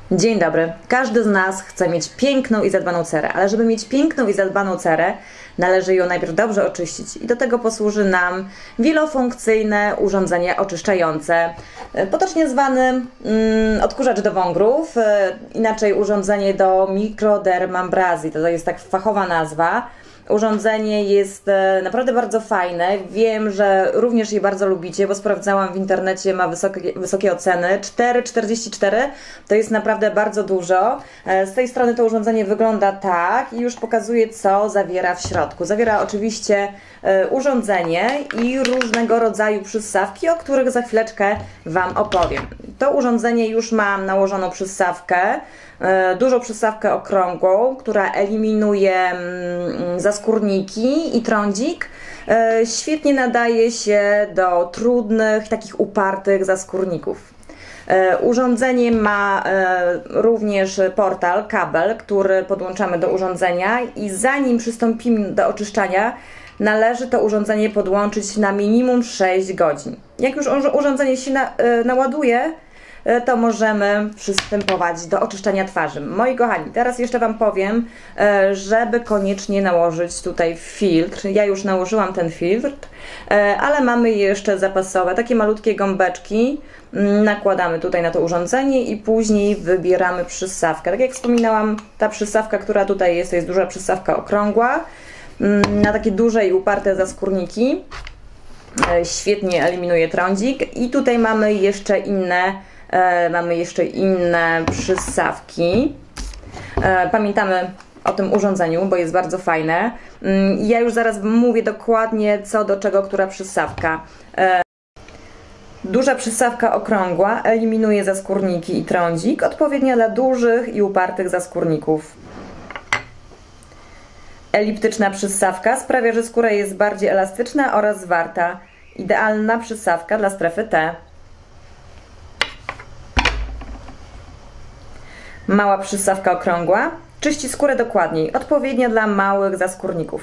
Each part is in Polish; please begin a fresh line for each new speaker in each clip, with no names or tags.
Dzień dobry. Każdy z nas chce mieć piękną i zadbaną cerę, ale żeby mieć piękną i zadbaną cerę, należy ją najpierw dobrze oczyścić i do tego posłuży nam wielofunkcyjne urządzenie oczyszczające, potocznie zwany odkurzacz do wągrów, inaczej urządzenie do mikrodermambrazji, to jest tak fachowa nazwa. Urządzenie jest naprawdę bardzo fajne. Wiem, że również je bardzo lubicie, bo sprawdzałam w internecie, ma wysokie oceny. 4,44 to jest naprawdę bardzo dużo. Z tej strony to urządzenie wygląda tak i już pokazuję, co zawiera w środku. Zawiera oczywiście urządzenie i różnego rodzaju przyssawki, o których za chwileczkę Wam opowiem. To urządzenie już mam nałożoną przyssawkę, dużą przyssawkę okrągłą, która eliminuje zaskórniki i trądzik. Świetnie nadaje się do trudnych, takich upartych zaskórników. Urządzenie ma również portal, kabel, który podłączamy do urządzenia i zanim przystąpimy do oczyszczania, należy to urządzenie podłączyć na minimum 6 godzin. Jak już urządzenie się naładuje, to możemy przystępować do oczyszczania twarzy. Moi kochani, teraz jeszcze Wam powiem, żeby koniecznie nałożyć tutaj filtr. Ja już nałożyłam ten filtr, ale mamy jeszcze zapasowe, takie malutkie gąbeczki. Nakładamy tutaj na to urządzenie i później wybieramy przyssawkę. Tak jak wspominałam, ta przyssawka, która tutaj jest, to jest duża przyssawka okrągła, na takie duże i uparte zaskórniki. Świetnie eliminuje trądzik i tutaj mamy jeszcze inne przyssawki. Pamiętamy o tym urządzeniu, bo jest bardzo fajne. Ja już zaraz mówię dokładnie, co do czego, która przyssawka. Duża przyssawka okrągła eliminuje zaskórniki i trądzik, odpowiednia dla dużych i upartych zaskórników. Eliptyczna przyssawka sprawia, że skóra jest bardziej elastyczna oraz zwarta. Idealna przyssawka dla strefy T. Mała przyssawka okrągła czyści skórę dokładniej, odpowiednia dla małych zaskórników.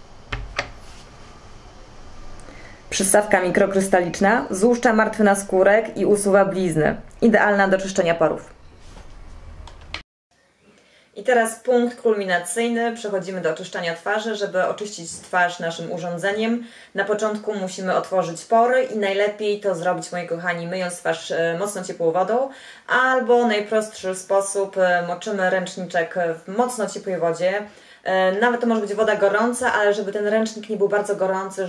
Przyssawka mikrokrystaliczna złuszcza martwy naskórek i usuwa blizny. Idealna do czyszczenia porów. I teraz punkt kulminacyjny. Przechodzimy do oczyszczania twarzy. Żeby oczyścić twarz naszym urządzeniem, na początku musimy otworzyć pory i najlepiej to zrobić, moi kochani, myjąc twarz mocno ciepłą wodą, albo najprostszy sposób, moczymy ręczniczek w mocno ciepłej wodzie. Nawet to może być woda gorąca, ale żeby ten ręcznik nie był bardzo gorący,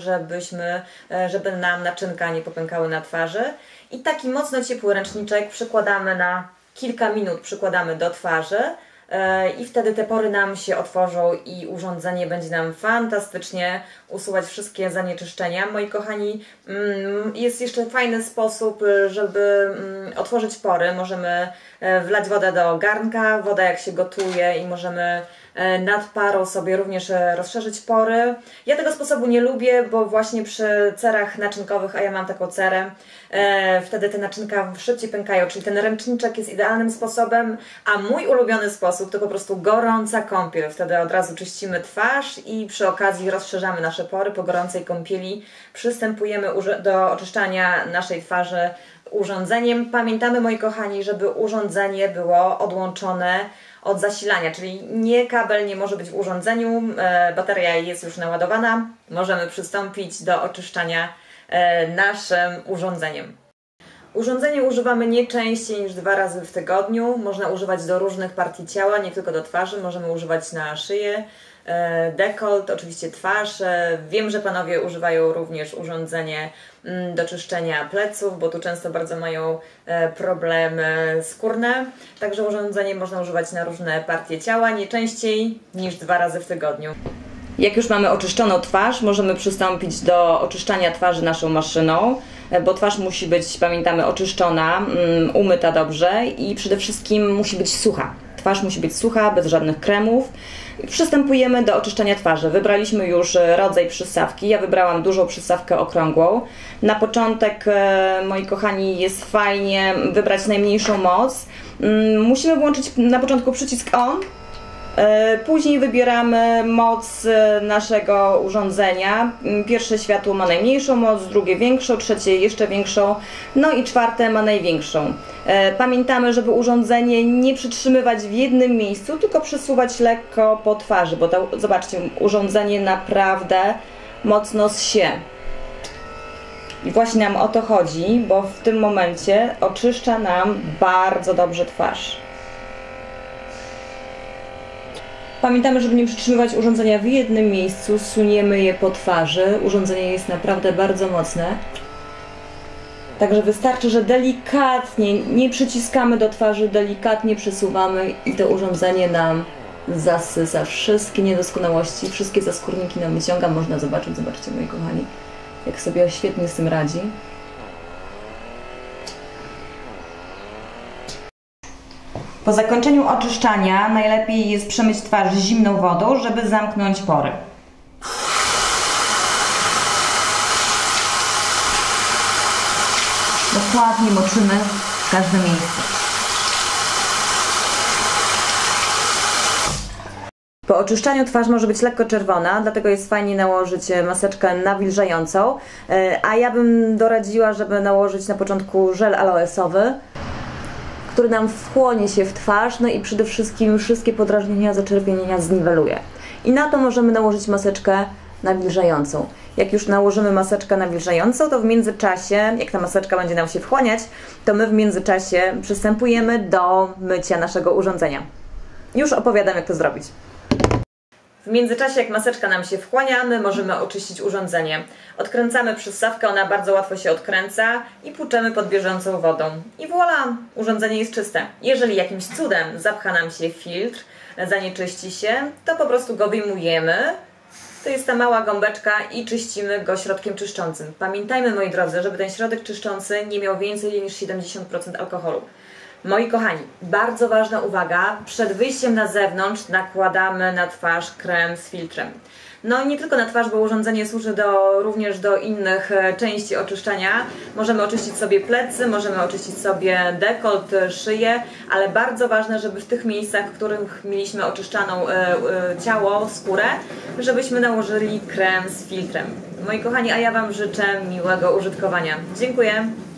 żeby nam naczynka nie popękały na twarzy. I taki mocno ciepły ręczniczek przykładamy na kilka minut, przykładamy do twarzy. I wtedy te pory nam się otworzą i urządzenie będzie nam fantastycznie usuwać wszystkie zanieczyszczenia. Moi kochani, jest jeszcze fajny sposób, żeby otworzyć pory. Możemy wlać wodę do garnka, woda jak się gotuje i możemy nad parą sobie również rozszerzyć pory. Ja tego sposobu nie lubię, bo właśnie przy cerach naczynkowych, a ja mam taką cerę, wtedy te naczynka szybciej pękają, czyli ten ręczniczek jest idealnym sposobem, a mój ulubiony sposób to po prostu gorąca kąpiel. Wtedy od razu czyścimy twarz i przy okazji rozszerzamy nasze pory. Po gorącej kąpieli przystępujemy do oczyszczania naszej twarzy urządzeniem. Pamiętamy, moi kochani, żeby urządzenie było odłączone od zasilania, czyli kabel nie może być w urządzeniu, bateria jest już naładowana, możemy przystąpić do oczyszczania naszym urządzeniem. Urządzenie używamy nie częściej niż 2 razy w tygodniu, można używać do różnych partii ciała, nie tylko do twarzy, możemy używać na szyję, dekolt, oczywiście twarz. Wiem, że panowie używają również urządzenie do czyszczenia pleców, bo tu często bardzo mają problemy skórne. Także urządzenie można używać na różne partie ciała, nie częściej niż 2 razy w tygodniu. Jak już mamy oczyszczoną twarz, możemy przystąpić do oczyszczania twarzy naszą maszyną, bo twarz musi być, pamiętamy, oczyszczona, umyta dobrze i przede wszystkim musi być sucha. Twarz musi być sucha, bez żadnych kremów. Przystępujemy do oczyszczania twarzy. Wybraliśmy już rodzaj przyssawki. Ja wybrałam dużą przyssawkę okrągłą. Na początek, moi kochani, jest fajnie wybrać najmniejszą moc. Musimy włączyć na początku przycisk ON Później wybieramy moc naszego urządzenia. Pierwsze światło ma najmniejszą moc, drugie większą, trzecie jeszcze większą, no i czwarte ma największą. Pamiętamy, żeby urządzenie nie przytrzymywać w jednym miejscu, tylko przesuwać lekko po twarzy, bo to, zobaczcie, urządzenie naprawdę mocno zsie. I właśnie nam o to chodzi, bo w tym momencie oczyszcza nam bardzo dobrze twarz. Pamiętamy, żeby nie przytrzymywać urządzenia w jednym miejscu, suniemy je po twarzy. Urządzenie jest naprawdę bardzo mocne. Także wystarczy, że delikatnie, nie przyciskamy do twarzy, delikatnie przesuwamy i to urządzenie nam zasysa wszystkie niedoskonałości, wszystkie zaskórniki nam wyciąga. Można zobaczyć, zobaczcie moi kochani, jak sobie świetnie z tym radzi. Po zakończeniu oczyszczania najlepiej jest przemyć twarz zimną wodą, żeby zamknąć pory. Dokładnie moczymy każde miejsce. Po oczyszczaniu twarz może być lekko czerwona, dlatego jest fajnie nałożyć maseczkę nawilżającą, a ja bym doradziła, żeby nałożyć na początku żel aloesowy, który nam wchłonie się w twarz, no i przede wszystkim wszystkie podrażnienia, zaczerwienienia zniweluje. I na to możemy nałożyć maseczkę nawilżającą. Jak już nałożymy maseczkę nawilżającą, to w międzyczasie, jak ta maseczka będzie nam się wchłaniać, to my w międzyczasie przystępujemy do mycia naszego urządzenia. Już opowiadam, jak to zrobić. W międzyczasie, jak maseczka nam się wchłania, my możemy oczyścić urządzenie. Odkręcamy przystawkę, ona bardzo łatwo się odkręca i płuczemy pod bieżącą wodą. I voilà, urządzenie jest czyste. Jeżeli jakimś cudem zapcha nam się filtr, zanieczyści się, to po prostu go wyjmujemy. To jest ta mała gąbeczka i czyścimy go środkiem czyszczącym. Pamiętajmy, moi drodzy, żeby ten środek czyszczący nie miał więcej niż 70% alkoholu. Moi kochani, bardzo ważna uwaga, przed wyjściem na zewnątrz nakładamy na twarz krem z filtrem. No nie tylko na twarz, bo urządzenie służy również do innych części oczyszczania. Możemy oczyścić sobie plecy, możemy oczyścić sobie dekolt, szyję, ale bardzo ważne, żeby w tych miejscach, w których mieliśmy oczyszczaną ciało, skórę, żebyśmy nałożyli krem z filtrem. Moi kochani, a ja Wam życzę miłego użytkowania. Dziękuję!